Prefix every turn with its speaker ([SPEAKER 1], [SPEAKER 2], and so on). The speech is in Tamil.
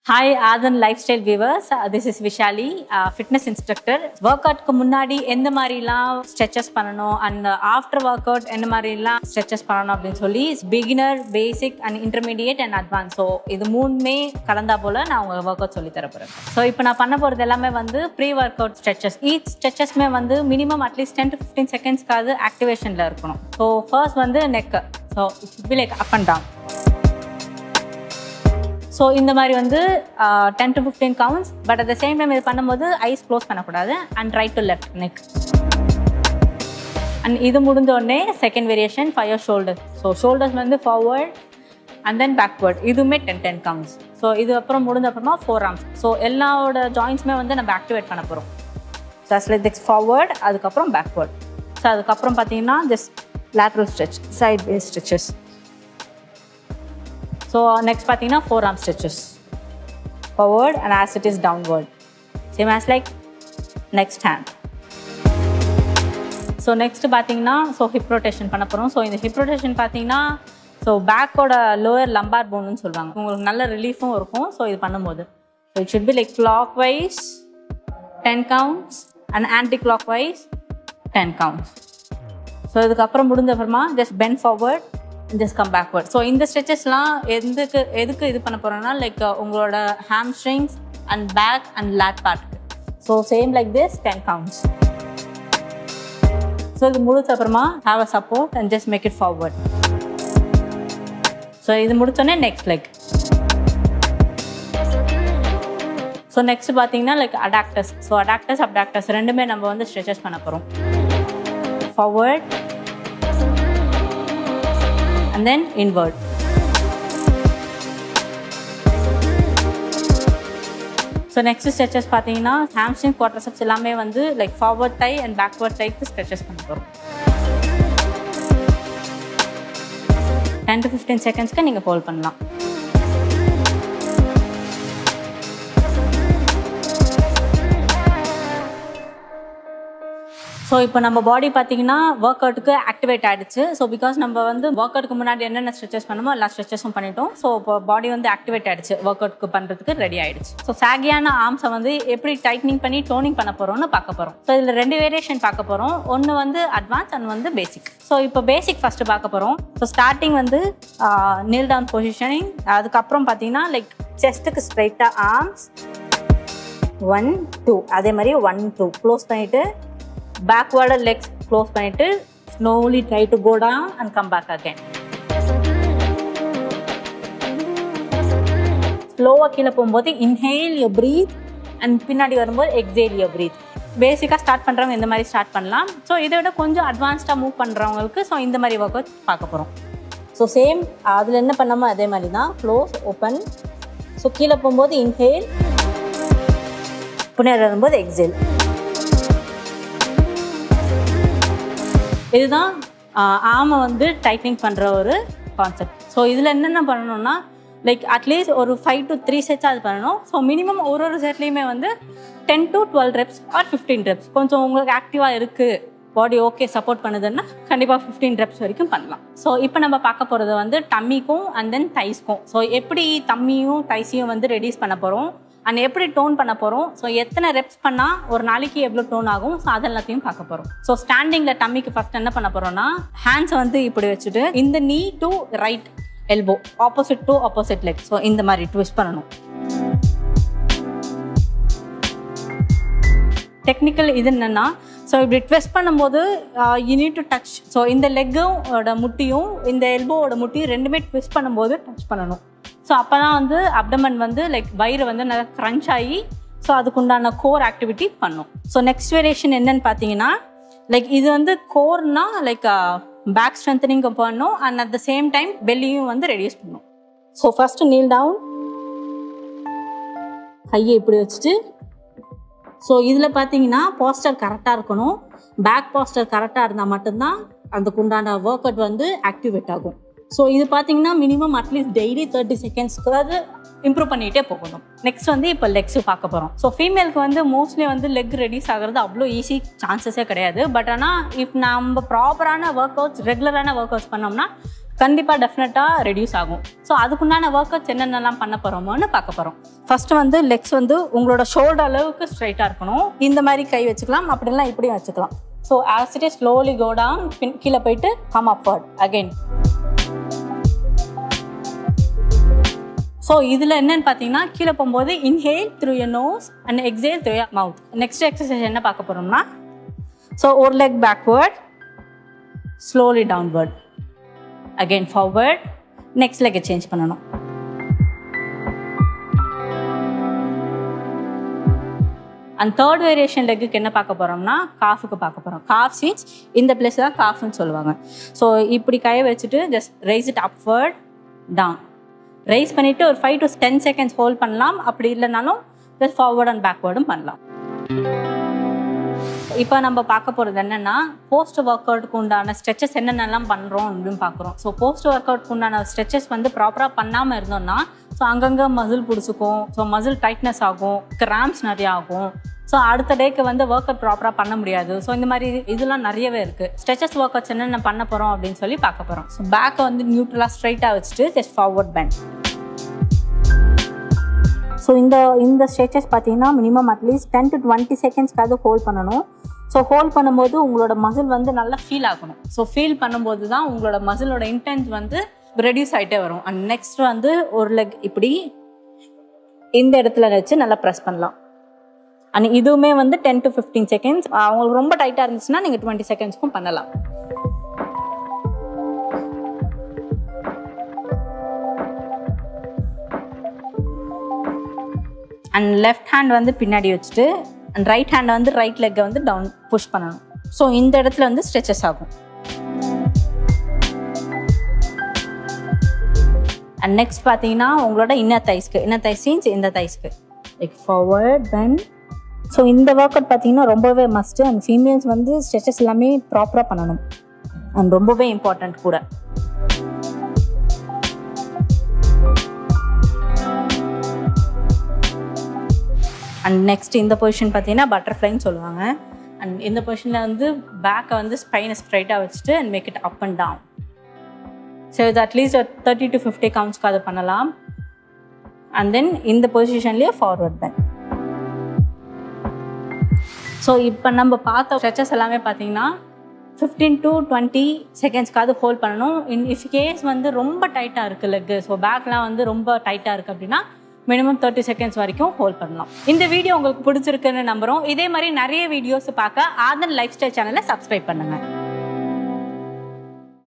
[SPEAKER 1] Hi Adhan Lifestyle Viewers, this is Vishali, fitness instructor. Workout ku munnadi endha marila stretches panano and after workout endha marila stretches panano appdin solli beginner, basic and intermediate and advanced. So idu moonume kalanda pola na unga workout solli tharaporen. So ipo na panna poradhu ellame vandu pre workout stretches. Each stretches me vandu minimum at least 10 to 15 seconds kaadu activation la irukanum. So first vandu neck. So it should be like up and down. So இந்த மாதிரி வந்து 10 to 15 counts, but at the same time இது பண்ணும்போது ஐஸ் க்ளோஸ் பண்ணக்கூடாது and right to left neck. And இது முடிஞ்ச உடனே second variation fire shoulders. So shoulders வந்து forward and then backward. இதுவுமே 10 counts. So இது அப்புறம் முடிஞ்ச அப்புறமா forearms. So எல்லாவோட ஜாயின்ட்ஸ்மே வந்து நம்ம ஆக்டிவேட் பண்ண போகிறோம். Just like this forward, அதுக்கப்புறம் backward. So அதுக்கப்புறம் பார்த்தீங்கன்னா just lateral stretch, sideways stretches. So next pathina forearm stretches, forward and as it is downward, same as like next hand. So next pathina so hip rotation panna porom. So in the hip rotation pathina so back oda lower lumbar bone nu solvanga, ungalku nalla relief irukum. So idu பண்ணும்போது so it should be like clockwise 10 counts and anti clockwise 10 counts. So idukku appuram mudinja apparama just bend forward and just come backward. So in the stretches la edukku idu panna porona like ungaloda hamstrings and back and lat part. So same like this 10 counts. So idu mudicha apparama have a support and just make it forward. So idu mudichone next leg. So next pathina like adductors. So adductors abductors rendume நம்ம வந்து stretches பண்ண போறோம். Forward and then inward. So next stretches pathina hamstring quadriceps ellame vandu like forward thigh and backward thigh ku stretches panna porom. 10 to 15 seconds ku neenga hold pannalam. So இப்போ நம்ம பாடி பார்த்தீங்கன்னா ஒர்க் அவுட்டுக்கு ஆக்டிவேட் ஆகிடுச்சு. ஸோ பிகாஸ் நம்ம வந்து ஒர்க் அவுட்டுக்கு முன்னாடி என்னென்ன ஸ்ட்ரெச்சஸ் பண்ணுமோ எல்லா ஸ்ட்ரெச்சஸும் பண்ணிட்டோம். ஸோ இப்போ பாடி வந்து ஆக்டிவேட் ஆகிடுச்சு, ஒர்க் அவுட்டுக்கு பண்ணுறதுக்கு ரெடி ஆகிடுச்சு. ஸோ சாகியான ஆர்ம்ஸை வந்து எப்படி டைட்னிங் பண்ணி டோனிங் பண்ண போகிறோம்னு பார்க்க போகிறோம். ஸோ இதில் 2 வேரியேஷன் பார்க்க போகிறோம். ஒன்று வந்து அட்வான்ஸ் அண்ட் வந்து பேசிக். ஸோ இப்போ பேசிக் ஃபஸ்ட்டு பார்க்க போகிறோம். ஸோ ஸ்டார்டிங் வந்து நீல் டவுன் பொசிஷனிங், அதுக்கப்புறம் பார்த்தீங்கன்னா லைக் செஸ்ட்டுக்கு ஸ்ட்ரைட்டாக ஆர்ம்ஸ் 1 2 அதே மாதிரி 1 2 க்ளோஸ் பண்ணிவிட்டு backward legs close பண்ணிட்டு slowly try to go down and come back again. ஸ்லோவா கீழே போகும்போது inhale you breathe and பின்னாடி வரும்போது exhale you breathe. பேசிக்காக ஸ்டார்ட் பண்ணுறவங்க இந்த மாதிரி ஸ்டார்ட் பண்ணலாம். ஸோ இதை விட கொஞ்சம் அட்வான்ஸ்டாக மூவ் பண்ணுறவங்களுக்கு ஸோ இந்த மாதிரி ஒர்க் அவுட் பார்க்க போகிறோம். ஸோ சேம் அதில் என்ன பண்ணாமல் அதே மாதிரி தான் க்ளோஸ் ஓப்பன். ஸோ கீழே போகும்போது inhale, பின்னாடி வரும்போது exhale. இதுதான் ஆர்மை வந்து டைட்னிங் பண்ணுற ஒரு கான்செப்ட். ஸோ இதில் என்னென்ன பண்ணணும்னா லைக் அட்லீஸ்ட் ஒரு 5 to 3 செட்ஸ் அது பண்ணணும். ஸோ மினிமம் ஒரு செட்லேயுமே வந்து 10 to 12 reps ஆர் 15 reps. கொஞ்சம் உங்களுக்கு ஆக்டிவாக இருக்குது, பாடி ஓகே சப்போர்ட் பண்ணுதுன்னா கண்டிப்பாக 15 reps வரைக்கும் பண்ணலாம். ஸோ இப்போ நம்ம பார்க்க போகிறது வந்து டம்மிக்கும் அண்ட் தென் தைஸ்க்கும். ஸோ எப்படி தம்மியும் தைஸையும் வந்து ரெடியூஸ் பண்ண போகிறோம் அண்ட் எப்படி டோன் பண்ண போகிறோம். ஸோ எத்தனை ரெப்ஸ் பண்ணால் ஒரு நாளைக்கு எவ்வளோ டோன் ஆகும், ஸோ அதெல்லாத்தையும் பார்க்க போகிறோம். ஸோ ஸ்டாண்டிங்கில் டம்மிக்கு ஃபஸ்ட் என்ன பண்ண போகிறோம்னா ஹேண்ட்ஸை வந்து இப்படி வச்சுட்டு இந்த knee to right elbow opposite to opposite leg. So இந்த மாதிரி ட்விஸ்ட் பண்ணணும். டெக்னிக்கல் இது என்னென்னா ஸோ இப்படி ட்விஸ்ட் பண்ணும்போது you need to touch. So இந்த லெக்கோட முட்டியும் இந்த எல்போவோட முட்டியும் ரெண்டுமே ட்விஸ்ட் பண்ணும்போது டச் பண்ணணும். ஸோ அப்போ தான் வந்து அப்டமன் வந்து லைக் வயிறு வந்து நல்லா க்ரன்ச் ஆகி ஸோ அதுக்குண்டான கோர் ஆக்டிவிட்டி பண்ணும். ஸோ நெக்ஸ்ட் வேரியேஷன் என்னன்னு பார்த்தீங்கன்னா லைக் இது வந்து கோர்னா லைக் பேக் ஸ்ட்ரென்தனிங் பண்ணும் and at the same time பெல்லியும் வந்து ரெடியூஸ் பண்ணும். ஸோ ஃபஸ்ட்டு நீல் டவுன், கையை இப்படி வச்சுட்டு ஸோ இதில் பார்த்தீங்கன்னா போஸ்டர் கரெக்டாக இருக்கணும். பேக் போஸ்டர் கரெக்டாக இருந்தால் மட்டும்தான் அதுக்குண்டான ஒர்க் அவுட் வந்து ஆக்டிவேட் ஆகும். ஸோ இது பார்த்தீங்கன்னா மினிமம் அட்லீஸ்ட் டெய்லி 30 செகண்ட்ஸ்க்கு இம்ப்ரூவ் பண்ணிகிட்டே போகணும். நெக்ஸ்ட் வந்து இப்போ லெக்ஸு பார்க்க போகிறோம். ஸோ ஃபீமேலுக்கு வந்து மோஸ்ட்லி வந்து லெக் ரெடியூஸ் ஆகிறது அவ்வளோ ஈஸி சான்சஸே கிடையாது. பட் ஆனால் இஃப் நம்ம ப்ராப்பரான ஒர்க் அவுட்ஸ் ரெகுலரான ஒர்க் அவுட்ஸ் பண்ணோம்னா கண்டிப்பாக டெஃபினட்டாக ரெடியூஸ் ஆகும். ஸோ அதுக்குண்டான ஒர்க் அவுட்ஸ் என்னென்னலாம் பண்ண போகிறோமோன்னு பார்க்க போகிறோம். ஃபஸ்ட்டு வந்து லெக்ஸ் வந்து உங்களோட ஷோல்டர் அளவுக்கு ஸ்ட்ரைட்டாக இருக்கணும். இந்த மாதிரி கை வச்சுக்கலாம், அப்படிலாம் இப்படியும் வச்சுக்கலாம். So as it is slowly go down, கீழே போயிட்டு கம் அப்வர்ட் அகெயின். ஸோ இதில் என்னென்னு பார்த்தீங்கன்னா கீழே போகும்போது inhale through your nose and exhale through your mouth. Next exercise என்ன பார்க்க போகிறோம்னா, ஸோ ஒரு leg backward, slowly downward, again forward, next லெக்கை சேஞ்ச் பண்ணணும். அண்ட் தேர்ட் வேரியேஷன் லெக்குக்கு என்ன பார்க்க போகிறோம்னா காஃபுக்கு பார்க்க போகிறோம். காஃப் சீன்ஸ் இந்த பிளேஸ் தான் காஃப்னு சொல்லுவாங்க. ஸோ இப்படி கையை வச்சுட்டு just raise it upward down. Raise பண்ணிவிட்டு ஒரு 5 to 10 செகண்ட்ஸ் ஹோல்ட் பண்ணலாம். அப்படி இல்லைனாலும் ஜஸ்ட் ஃபார்வர்ட் அண்ட் பேக்வேர்டும் பண்ணலாம். இப்போ நம்ம பார்க்க போகிறது என்னென்னா போஸ்ட் ஒர்க் அவுட்டுக்கு உண்டான ஸ்ட்ரெச்சஸ் என்னென்னலாம் பண்ணுறோம் அப்படின்னு பார்க்குறோம். ஸோ போஸ்ட் ஒர்க் அவுட்டுக்கு உண்டான ஸ்ட்ரெச்சஸ் வந்து ப்ராப்பராக பண்ணாமல் இருந்தோம்னா ஸோ அங்கங்கே மசில் பிடிச்சிக்கும், ஸோ மசில் டைட்னஸ் ஆகும், கிராம்ப்ஸ் நிறையா ஆகும். ஸோ அடுத்த டேக்கு வந்து ஒர்க் அவுட் ப்ராப்பராக பண்ண முடியாது. ஸோ இந்த மாதிரி இதெல்லாம் நிறையவே இருக்குது. ஸ்ட்ரெச்சஸ் ஒர்க் அவுட்ஸ் என்னென்ன பண்ண போகிறோம் அப்படின்னு சொல்லி பார்க்க போகிறோம். ஸோ பேக்கை வந்து நியூட்ரலாக ஸ்ட்ரைட்டாக வச்சுட்டு ஜஸ்ட் ஃபார்வர்ட் பெண்ட். ஸோ இந்த ஸ்ட்ரெச்சஸ் பார்த்தீங்கன்னா மினிமம் அட்லீஸ்ட் 10 to 20 செகண்ட்ஸ்க்காவது ஹோல்ட் பண்ணணும். ஸோ ஹோல்ட் பண்ணும்போது உங்களோட மசில் வந்து நல்லா ஃபீல் ஆகணும். ஸோ ஃபீல் பண்ணும்போது தான் உங்களோட மசிலோட இன்டென்ஸ் வந்து ரெடியூஸ் ஆகிட்டே வரும். அண்ட் நெக்ஸ்ட் வந்து ஒரு லெக் இப்படி இந்த இடத்துல வச்சு நல்லா ப்ரெஸ் பண்ணலாம். அண்ட் இதுவுமே வந்து 10 to 15 செகண்ட்ஸ். அவங்களுக்கு ரொம்ப டைட்டாக இருந்துச்சுன்னா நீங்கள் 20 செகண்ட்ஸ்க்கும் பண்ணலாம். அண்ட் லெஃப்ட் ஹேண்ட் வந்து பின்னாடி வச்சுட்டு அண்ட் ரைட் ஹேண்டை வந்து ரைட் லெக்கை வந்து டவுன் புஷ் பண்ணணும். ஸோ இந்த இடத்துல வந்து ஸ்ட்ரெச்சஸ் ஆகும். அண்ட் நெக்ஸ்ட் பார்த்தீங்கன்னா உங்களோட இன்னர் தை சீன்ஸ் இந்த தைஸ்க்கு லைக் ஃபார்வர்ட் பெண்ட். ஸோ இந்த ஒர்க் அவுட் பார்த்தீங்கன்னா ரொம்பவே மஸ்ட்டு. அண்ட் ஃபீமேல்ஸ் வந்து ஸ்ட்ரெச்சஸ் எல்லாமே ப்ராப்பராக பண்ணணும் அண்ட் ரொம்பவே இம்பார்ட்டண்ட் கூட. அண்ட் நெக்ஸ்ட் இந்த பொசிஷன் பார்த்தீங்கன்னா பட்டர்ஃப்ளைன்னு சொல்லுவாங்க. அண்ட் இந்த பொசிஷனில் வந்து பேக்கை வந்து ஸ்பைனை ஸ்ட்ரைட்டாக வச்சுட்டு and make it up and down. So இது அட்லீஸ்ட் 30 to 50 கவுண்ட்ஸ்க்கு அதை பண்ணலாம். அண்ட் தென் இந்த பொசிஷன்லேயே ஃபார்வர்ட் பெண்ட். ஸோ இப்போ நம்ம பார்த்த ஸ்ட்ரெச்சஸ் எல்லாமே பார்த்தீங்கன்னா 15 to 20 செகண்ட்ஸ்க்காவது ஹோல்ட் பண்ணணும். இஃப் கேஸ் வந்து ரொம்ப டைட்டாக இருக்குது லெக்கு, ஸோ பேக்லாம் வந்து ரொம்ப டைட்டாக இருக்குது அப்படின்னா மினிமம் 30 செகண்ட்ஸ் வரைக்கும் ஹோல்ட் பண்ணலாம். இந்த வீடியோ உங்களுக்கு பிடிச்சிருக்குன்னு நம்புகிறோம். இதே மாதிரி நிறைய வீடியோஸ் பார்க்க ஆதன் லைஃப் ஸ்டைல் சேனலை சப்ஸ்கிரைப் பண்ணுங்கள்.